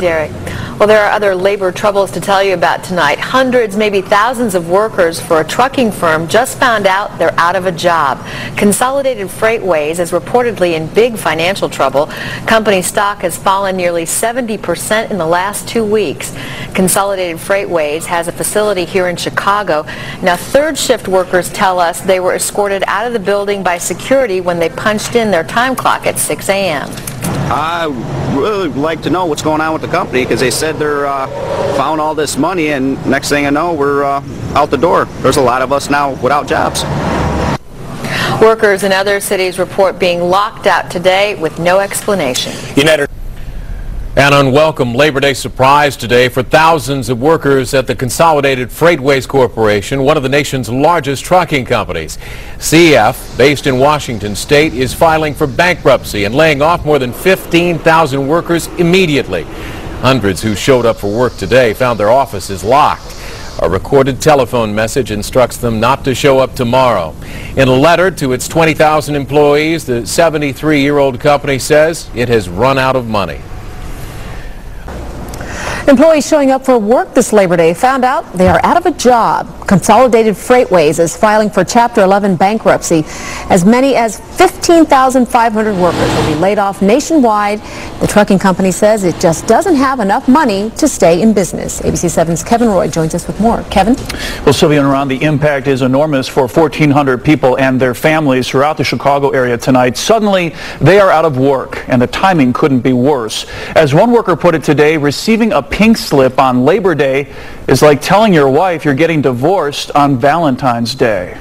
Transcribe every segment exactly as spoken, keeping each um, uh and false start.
Derek. Well, there are other labor troubles to tell you about tonight. Hundreds, maybe thousands of workers for a trucking firm just found out they're out of a job. Consolidated Freightways is reportedly in big financial trouble. Company stock has fallen nearly seventy percent in the last two weeks. Consolidated Freightways has a facility here in Chicago. Now, third shift workers tell us they were escorted out of the building by security when they punched in their time clock at six A M I really would like to know what's going on with the company, because they said they're uh, found all this money, and next thing I know, we're uh, out the door. There's a lot of us now without jobs. Workers in other cities report being locked out today with no explanation. United An unwelcome Labor Day surprise today for thousands of workers at the Consolidated Freightways Corporation, one of the nation's largest trucking companies. C F, based in Washington State, is filing for bankruptcy and laying off more than fifteen thousand workers immediately. Hundreds who showed up for work today found their offices locked. A recorded telephone message instructs them not to show up tomorrow. In a letter to its twenty thousand employees, the seventy-three-year-old company says it has run out of money. Employees showing up for work this Labor Day found out they are out of a job. Consolidated Freightways is filing for Chapter eleven bankruptcy. As many as fifteen thousand five hundred workers will be laid off nationwide. The trucking company says it just doesn't have enough money to stay in business. A B C seven's Kevin Roy joins us with more. Kevin? Well, Sylvia and Ron, the impact is enormous for fourteen hundred people and their families throughout the Chicago area tonight. Suddenly, they are out of work, and the timing couldn't be worse. As one worker put it today, receiving a pink slip on Labor Day is like telling your wife you're getting divorced on Valentine's Day.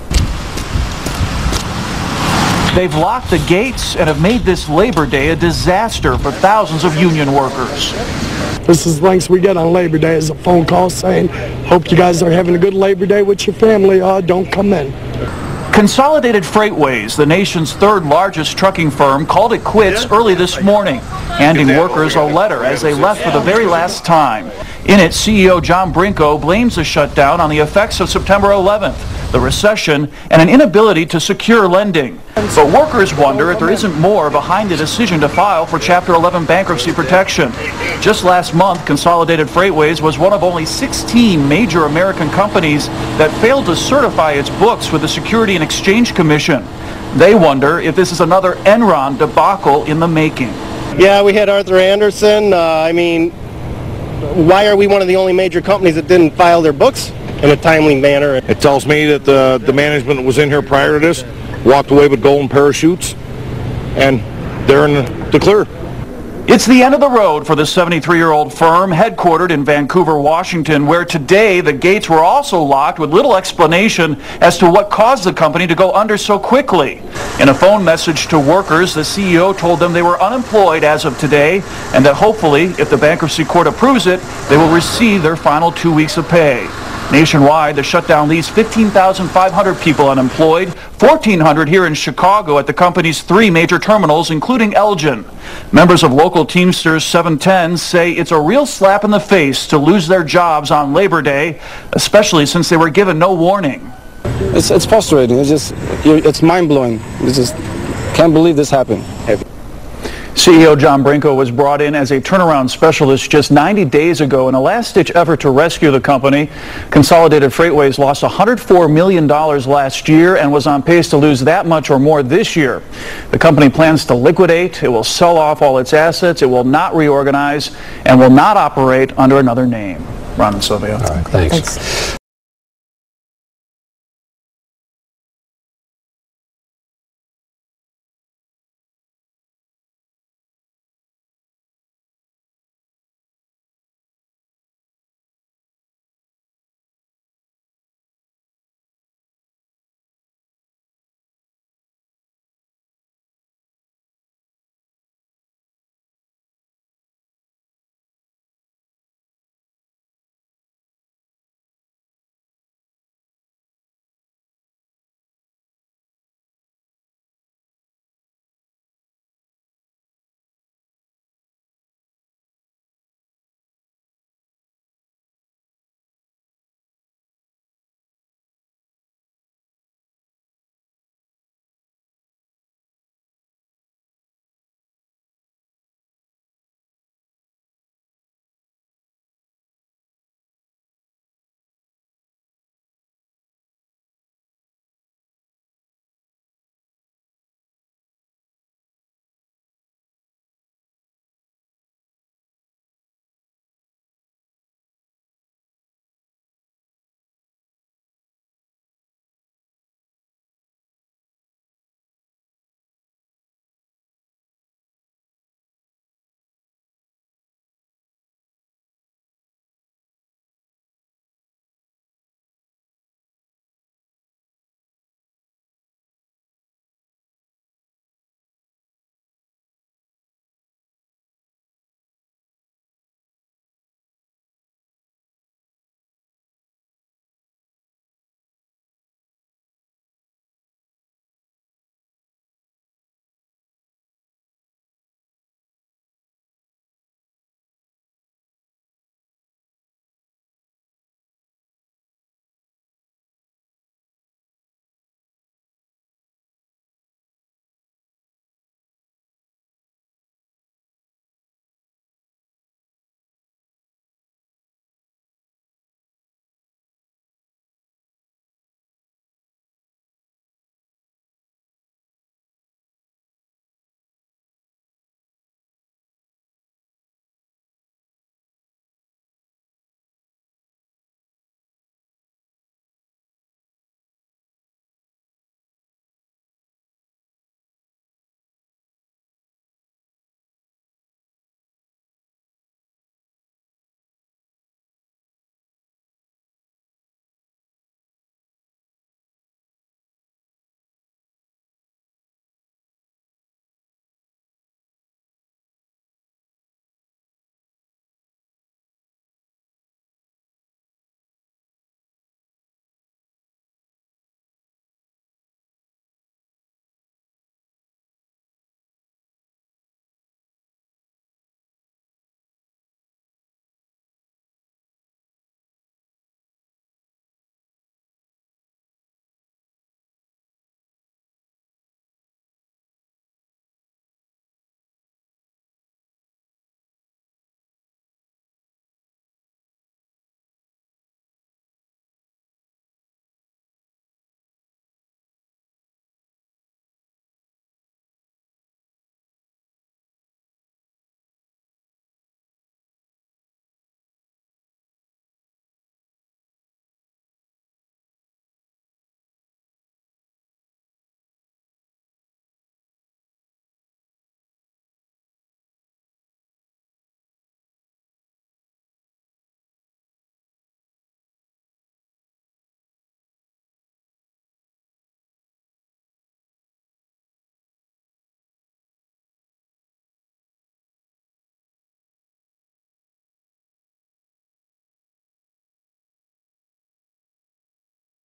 They've locked the gates and have made this Labor Day a disaster for thousands of union workers. This is lengths we get on Labor Day is a phone call saying, hope you guys are having a good Labor Day with your family. Uh, don't come in. Consolidated Freightways, the nation's third largest trucking firm, called it quits early this morning, handing workers a letter as they left for the very last time. In it, C E O John Brinko blames the shutdown on the effects of September eleventh, the recession, and an inability to secure lending. But workers wonder if there isn't more behind the decision to file for Chapter eleven bankruptcy protection. Just last month, Consolidated Freightways was one of only sixteen major American companies that failed to certify its books with the Security and Exchange Commission. They wonder if this is another Enron debacle in the making. Yeah, we had Arthur Anderson. Uh, I mean, why are we one of the only major companies that didn't file their books in a timely manner? It tells me that the, the management that was in here prior to this walked away with golden parachutes, and they're in the, the clear. It's the end of the road for the seventy-three-year-old firm headquartered in Vancouver, Washington, where today the gates were also locked with little explanation as to what caused the company to go under so quickly. In a phone message to workers, the C E O told them they were unemployed as of today and that hopefully, if the bankruptcy court approves it, they will receive their final two weeks of pay. Nationwide, the shutdown leaves fifteen thousand five hundred people unemployed, fourteen hundred here in Chicago at the company's three major terminals, including Elgin. Members of local Teamsters seven ten say it's a real slap in the face to lose their jobs on Labor Day, especially since they were given no warning. It's, it's frustrating. It's just, it's mind-blowing. It's just, can't believe this happened. C E O John Brinko was brought in as a turnaround specialist just ninety days ago in a last-ditch effort to rescue the company. Consolidated Freightways lost one hundred four million dollars last year and was on pace to lose that much or more this year. The company plans to liquidate. It will sell off all its assets. It will not reorganize and will not operate under another name. Ron and Sylvia. All right, thanks. thanks.